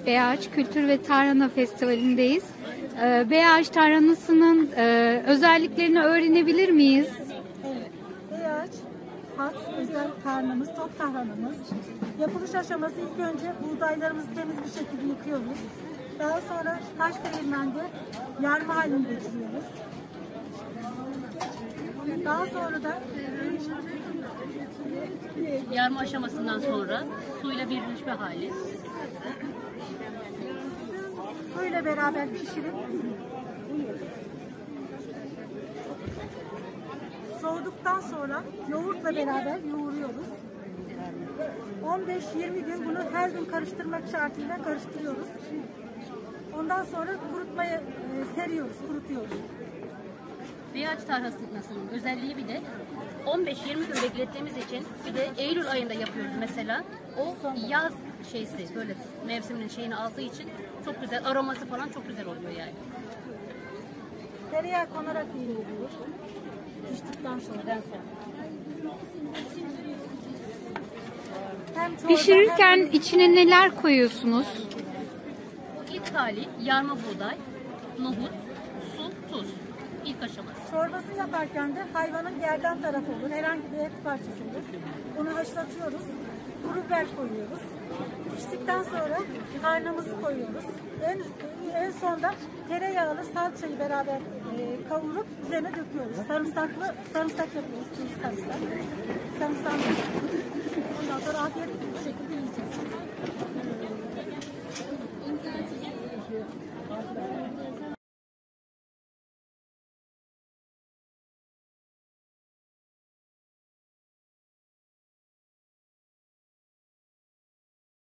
Beyağaç Kültür ve Tarhana Festivali'ndeyiz. Beyağaç tarhanasının özelliklerini öğrenebilir miyiz? Evet, beyağaç has, özel tarhanamız, top tarhanamız. Yapılış aşaması ilk önce buğdaylarımızı temiz bir şekilde yıkıyoruz. Daha sonra taş değirmende yarma halinde getiriyoruz. Daha sonra da yarma aşamasından sonra suyla birleşme hali. suyla beraber pişirip soğuduktan sonra yoğurtla beraber yoğuruyoruz. 15-20 gün bunu her gün karıştırmak şartıyla karıştırıyoruz. Ondan sonra kurutmaya seriyoruz, kurutuyoruz. Beyağaç tarhanasının özelliği bir de 15-20 gün beklettiğimiz için, bir de Eylül ayında yapıyoruz mesela. O yaz şeysi, böyle mevsiminin şeyini aldığı için çok güzel, aroması falan çok güzel oluyor yani. Tereyağı konarak yoğuruluyor. Piştikten sonra. Pişirirken içine neler koyuyorsunuz? İlk hali yarma buğday, nohut, su, tuz. İlk aşaması. Çorbasını yaparken de hayvanın gerdan tarafı olur. Herhangi bir et parçası olur. Onu haşlatıyoruz. Kuru biber koyuyoruz. Piştikten sonra karnımızı koyuyoruz. En sonda tereyağlı salçayı beraber kavurup üzerine döküyoruz. Sarımsak yapıyoruz. Sarımsak. Ondan sonra afiyet bir şekilde